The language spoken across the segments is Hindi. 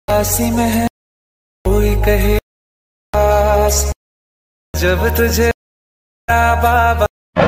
आसी में है कोई कहे आस, जब तुझे बाबा।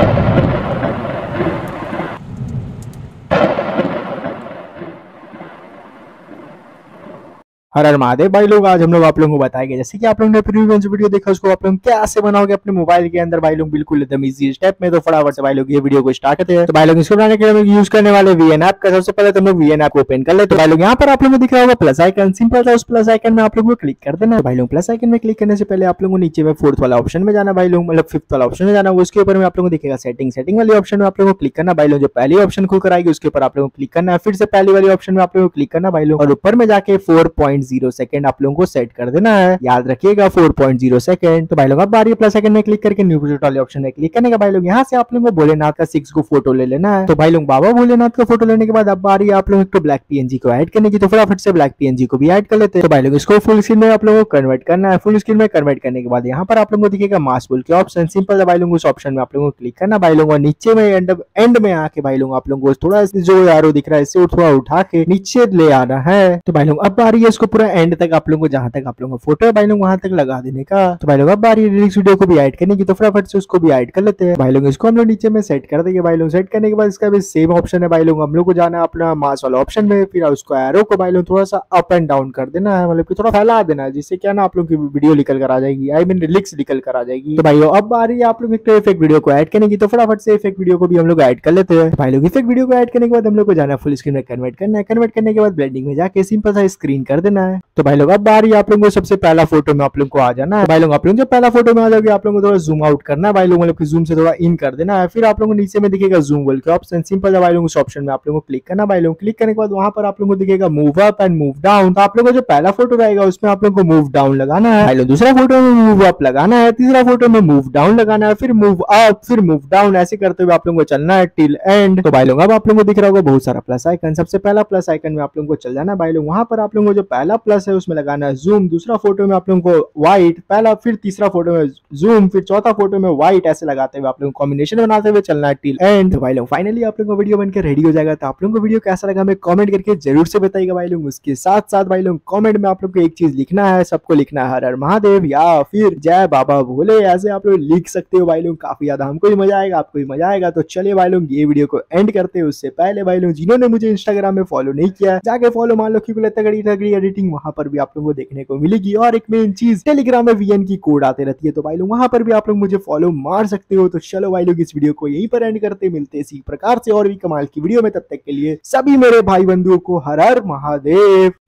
हर हर महादेव भाई लोग, आज हम लोग आप लोगों को बताएंगे जैसे कि आप लोगों ने प्रीवियस वीडियो देखा उसको आप लोग कैसे बनाओगे अपने मोबाइल के अंदर भाई लोग बिल्कुल एकदम इजी स्टेप में। तो फटाफट से भाई लोग ये वीडियो को स्टार्ट करते हैं। तो भाई लोग इसको बनाने के लिए हम यूज करने वाले वीएन ऐप का। सबसे पहले तो हम लोग वीएन ऐप को ओपन कर ले। तो भाई लोग यहाँ पर आप लोगों को दिख रहा होगा प्लस आइकन, सिंपल था। उस प्लस आइकन में आप लोगों को क्लिक कर देना। भाई लोग प्लस आइकन में क्लिक करने से पहले आप लोगों को नीचे में फोर्थ वाला ऑप्शन में जाना भाई लोग, मतलब फिफ्थ वाला ऑप्शन में जाना। उसके ऊपर में आप लोगों को दिखेगा सेटिंग वाले ऑप्शन में आप लोगों को क्लिक करना भाई लोग। जो पहली ऑप्शन खुलकर आएगी उसके ऊपर आप लोगों को क्लिक करना है। फिर से पहली वाली ऑप्शन में आप लोगों को क्लिक करना भाई लोग, और ऊपर में जाके 4.0 सेकंड आप लोगों को सेट कर देना है। याद रखिएगा 4.0 सेकंड। तो भाई लोग अब बारी प्लस सेकंड में क्लिक करके न्यू प्रोजेक्ट वाले ऑप्शन में क्लिक करने का भाई लोग यहाँ से आप लोगों को भोलेनाथ का 6 को फोटो ले लेना है। तो भाई लोग बाबा भोलेनाथ का फोटो लेने के बाद अब बारी आप लोगों को ब्लैक पीएनजी को ऐड करने की। तो फटाफट से ब्लैक पीएनजी को भी ऐड कर लेते हैं। तो भाई लोग इसको फुल स्क्रीन में आप लोगों को कन्वर्ट करना है। फुल स्क्रीन में कन्वर्ट करने के बाद यहाँ पर आप लोगों को दिखेगा मास बोल के ऑप्शन, सिंपल है भाई लोग। उस ऑप्शन में आप लोगों को क्लिक करना भाई लोग, और नीचे में एंड में आके भाई लोग आप लोगों को थोड़ा जो यारो दिख रहा है इससे थोड़ा उठा के नीचे ले आना है। तो भाई लोग अब बारी है इसको पूरा एंड तक आप लोगों को जहां तक आप लोगों का फोटो है भाई लोग वहां तक लगा देने का। तो भाई लोग अब बारी लिरिक्स वीडियो को भी ऐड करने की। तो फटाफट से उसको भी ऐड कर लेते हैं भाई लोग। इसको हम लोग नीचे में सेट कर देंगे भाई लोग। सेट करने के बाद इसका भी सेम ऑप्शन है भाई लोग, हम लोग को जाना है अपना मास वाला ऑप्शन में। फिर उसको एरो को भाई लोग थोड़ा सा अप एंड डाउन कर देना है, मतलब कि थोड़ा फैला देना है, जिससे क्या ना आप लोग की वीडियो निकल कर आ जाएगी, आई मीन लिरिक्स निकल कर आ जाएगी। तो भाई अब आ रही है आप लोग इफेक्ट वीडियो को ऐड करने की। तो फटाफट से इफेक्ट वीडियो को भी हम लोग ऐड कर लेते हैं भाई लोग। इफेक्ट वीडियो को ऐड करने के बाद हम लोग को जाना है फुल स्क्रीन में कन्वर्ट करना है। कन्वर्ट करने के बाद ब्लेंडिंग में जाके सिंपल सा स्क्रीन कर देना है। तो भाई लोग अब आ रही है आप लोगों को सबसे पहला फोटो में आप लोग को आ जाना है भाई लोग। आप लोग जो पहला फोटो में आ जाओगे आप लोगों को थोड़ा जूम आउट करना है भाई लोग, मतलब कि जूम से थोड़ा इन कर देना है। फिर आप लोगों को नीचे में दिखेगा जूम बोल के ऑप्शन, सिंपल है भाई लोग। उस ऑप्शन में आप लोगों को क्लिक करना भाई लोग। क्लिक करने के बाद वहां पर आप लोगों को दिखेगा move up and move down. तो आप लोगों को जो पहला फोटो रहेगा उसमें आप लोगों को मूव डाउन लगाना है भाई लोग। दूसरा फोटो में मूव अप लगाना है। तीसरा फोटो में मूव डाउन लगाना है। फिर मूव अप, फिर मूव डाउन, ऐसे करते हुए आप लोगों को चलना है टिल एंड। तो भाई लोग अब आप लोगों को दिख रहा होगा बहुत सारा प्लस आइकन। सबसे पहला प्लस आइकन में आप लोगों को चल जाना है भाई लोग। वहां पर आप लोगों को जो पहला प्लस है उसमें लगाना है जूम। दूसरा फोटो में आप लोगों को व्हाइट पहला, फिर तीसरा फोटो में जूम, फिर चौथा फोटो में व्हाइट, ऐसे लगाते हुए आप लोगों को कॉम्बिनेशन बनाते हुए चलना है टिल एंड। तो भाई लोग फाइनली आप लोगों को वीडियो बनकर रेडी हो जाएगा। तो आप लोगों को वीडियो कैसा लगा हमें कमेंट करके जरूर से बताइएगा भाई लोग। उसके साथ साथ भाई लोग कमेंट में आप लोग को एक चीज लिखना है, सबको लिखना है हर हर महादेव या फिर जय बाबा भोले, ऐसे आप लोग लिख सकते हो भाई लोग। काफी ज्यादा हमको भी मजा आएगा, आपको भी मजा आएगा। तो चलिए भाई लोग ये वीडियो को एंड करते हैं। उससे पहले भाई लोग जिन्होंने मुझे इंस्टाग्राम में फॉलो नहीं किया जाके फॉलो मान लो, क्योंकि तगड़ी एडिटिंग वहां पर भी आप लोगों को देखने को मिलेगी। और एक मेन चीज टेलीग्राम में वीएन की कोड आते रहती है, तो भाई लोग वहां पर भी आप लोग मुझे फॉलो मार सकते हो। तो चलो भाई लोग इस वीडियो को यहीं पर एंड करते, मिलते इसी प्रकार से और भी कमाल की वीडियो में। तब तक के लिए सभी मेरे भाई बंधुओं को हर हर महादेव।